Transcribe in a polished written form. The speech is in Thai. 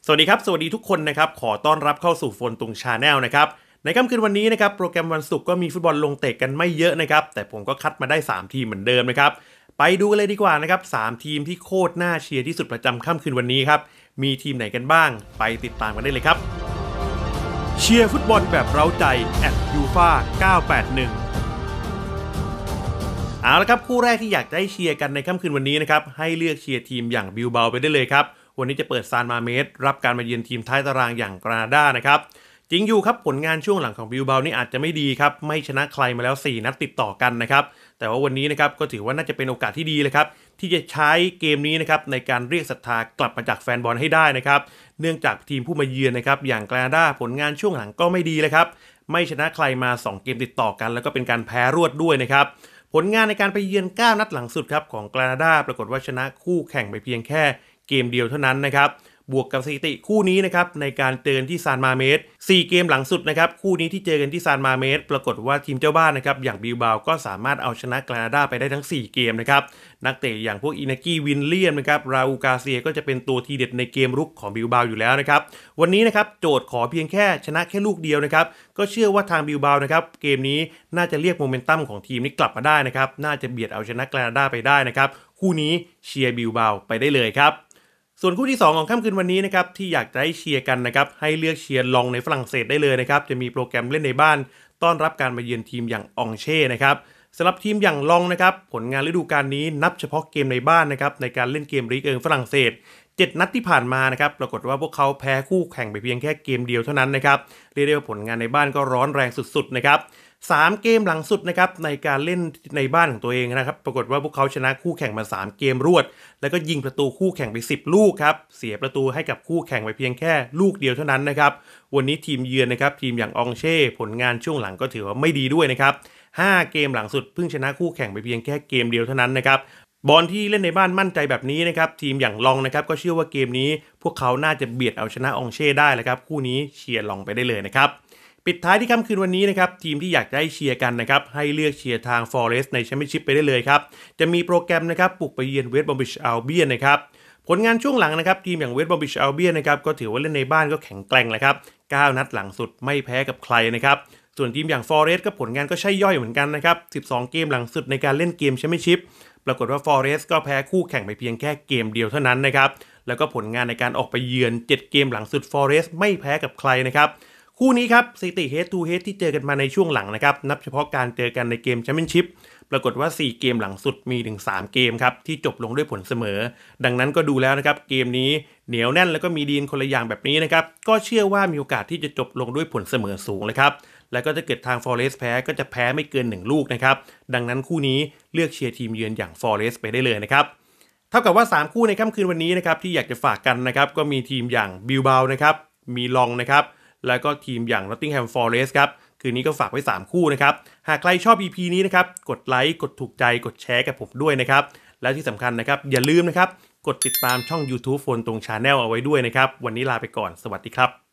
สวัสดีครับสวัสดีทุกคนนะครับขอต้อนรับเข้าสู่โฟนตุงชาแนลนะครับในค่ำคืนวันนี้นะครับโปรแกรมวันศุกร์ก็มีฟุตบอลลงเตะกันไม่เยอะนะครับแต่ผมก็คัดมาได้3ทีมเหมือนเดิมนะครับไปดูกันเลยดีกว่านะครับ3ทีมที่โคตรน่าเชียร์ที่สุดประจำค่ำคืนวันนี้ครับมีทีมไหนกันบ้างไปติดตามกันได้เลยครับเชียร์ฟุตบอลแบบเร้าใจยูฟ่า981เอาละครับคู่แรกที่อยากได้เชียร์กันในค่ำคืนวันนี้นะครับให้เลือกเชียร์ทีมอย่างบิลเบาไปได้เลยครับวันนี้จะเปิดซานมาเมสรับการมาเยือนทีมท้ายตารางอย่างกรานาดานะครับจริงอยู่ครับผลงานช่วงหลังของบิลเบานี่อาจจะไม่ดีครับไม่ชนะใครมาแล้ว4นัดติดต่อกันนะครับแต่ว่าวันนี้นะครับก็ถือว่าน่าจะเป็นโอกาสที่ดีเลยครับที่จะใช้เกมนี้นะครับในการเรียกศรัทธากลับมาจากแฟนบอลให้ได้นะครับเนื่องจากทีมผู้มาเยือนนะครับอย่างกรานาดาผลงานช่วงหลังก็ไม่ดีเลยครับไม่ชนะใครมา2เกมติดต่อกันแล้วก็เป็นการแพ้รวดด้วยนะครับผลงานในการไปเยือน9นัดหลังสุดครับของกรานาดาปรากฏว่าชนะคู่แข่งไปเพียงแค่เกมเดียวเท่านั้นนะครับบวกกับสถิติคู่นี้นะครับในการเจอกันที่ซานมาเมส4เกมหลังสุดนะครับคู่นี้ที่เจอกันที่ซานมาเมสปรากฏว่าทีมเจ้าบ้านนะครับอย่างบิลเบาก็สามารถเอาชนะกรานาดาไปได้ทั้ง4เกมนะครับนักเตะอย่างพวกอินากี้วินเลียนนะครับราอูกาเซียก็จะเป็นตัวทีเด็ดในเกมรุกของบิลเบาอยู่แล้วนะครับวันนี้นะครับโจทย์ขอเพียงแค่ชนะแค่ลูกเดียวนะครับก็เชื่อว่าทางบิลเบานะครับเกมนี้น่าจะเรียกโมเมนตัมของทีมนี้กลับมาได้นะครับน่าจะเบียดเอาชนะกรานาดาไปได้นะครับคู่นี้เชียร์บิลเบาไปได้เลยครับส่วนคู่ที่2ของค่ำคืนวันนี้นะครับที่อยากจะให้เชียร์กันนะครับให้เลือกเชียร์ลองในฝรั่งเศสได้เลยนะครับจะมีโปรแกรมเล่นในบ้านต้อนรับการมาเยือนทีมอย่างองเช่นะครับสำหรับทีมอย่างลองนะครับผลงานฤดูกาลนี้นับเฉพาะเกมในบ้านนะครับในการเล่นเกมลีกฝรั่งเศส7นัดที่ผ่านมานะครับปรากฏว่าพวกเขาแพ้คู่แข่งไปเพียงแค่เกมเดียวเท่านั้นนะครับเรียกได้ว่าผลงานในบ้านก็ร้อนแรงสุดๆนะครับ3เกมหลังสุดนะครับในการเล่นในบ้านของตัวเองนะครับปรากฏว่าพวกเขาชนะคู่แข่งมา3เกมรวดแล้วก็ยิงประตูคู่แข่งไป10ลูกครับเสียประตูให้กับคู่แข่งไปเพียงแค่ลูกเดียวเท่านั้นนะครับวันนี้ทีมเยือนนะครับทีมอย่างองเช่ผลงานช่วงหลังก็ถือว่าไม่ดีด้วยนะครับ5เกมหลังสุดเพิ่งชนะคู่แข่งไปเพียงแค่เกมเดียวเท่านั้นนะครับบอลที่เล่นในบ้านมั่นใจแบบนี้นะครับทีมอย่างลองนะครับก็เชื่อว่าเกมนี้พวกเขาน่าจะเบียดเอาชนะองเช่ได้แล้วครับคู่นี้เชียร์ลองไปได้เลยนะครับปิดท้ายที่ค่ำคืนวันนี้นะครับทีมที่อยากได้เชียร์กันนะครับให้เลือกเชียร์ทาง Forest ในแชมเปี้ยนชิพไปได้เลยครับจะมีโปรแกรมนะครับบุกไปเยือนเวสต์บรอมวิชอัลเบียนนะครับผลงานช่วงหลังนะครับทีมอย่างเวสต์บรอมวิชอัลเบียนนะครับก็ถือว่าเล่นในบ้านก็แข็งแกร่งเลยครับ9นัดหลังสุดไม่แพ้กับใครนะครับส่วนทีมอย่าง Forest ก็ผลงานก็ใช่ย่อยเหมือนกันนะครับ12เกมหลังสุดในการเล่นเกมแชมเปี้ยนชิพปรากฏว่า Forest ก็แพ้คู่แข่งไปเพียงแค่เกมเดียวเท่านั้นนะครับแล้วก็ผลงานในการออกไปเยือน7เกมหลังสุด Forest ไม่แพ้กับใครนะครับคู่นี้ครับสถิติ head to head ที่เจอกันมาในช่วงหลังนะครับนับเฉพาะการเจอกันในเกมแชมเปี้ยนชิพปรากฏว่า4เกมหลังสุดมีถึง3เกมครับที่จบลงด้วยผลเสมอดังนั้นก็ดูแล้วนะครับเกมนี้เหนียวแน่นแล้วก็มีดีนคนละอย่างแบบนี้นะครับก็เชื่อว่ามีโอกาสที่จะจบลงด้วยผลเสมอสูงเลยครับแล้วก็ถ้าเกิดทาง Forest แพ้ก็จะแพ้ไม่เกิน1ลูกนะครับดังนั้นคู่นี้เลือกเชียร์ทีมเยือนอย่าง Forest ไปได้เลยนะครับเท่ากับว่า3คู่ในค่ำคืนวันนี้นะครับที่อยากจะฝากกันนะครับก็มีทีมอย่างบิลเบานะครับมีลองนะครับแล้วก็ทีมอย่าง Nottingham Forest ครับคืนนี้ก็ฝากไว้3คู่นะครับหากใครชอบ EP นี้นะครับกดไลค์กดถูกใจกดแชร์กับผมด้วยนะครับและที่สำคัญนะครับอย่าลืมนะครับกดติดตามช่อง YouTube โฟนตรง Channel เอาไว้ด้วยนะครับวันนี้ลาไปก่อนสวัสดีครับ